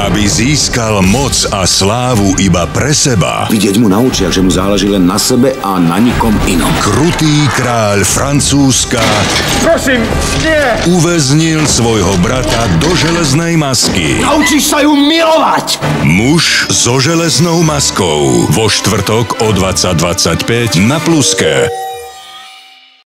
aby získal moc a slávu iba pre seba. Vidieť mu na očiach, že mu záleží len na sebe a na nikom inom. Krutý kráľ Francúzska Prosím, nie! uväznil svojho brata do železnej masky. Naučíš sa ju milovať! Muž so železnou maskou. Vo štvrtok o 20:25 na Pluske.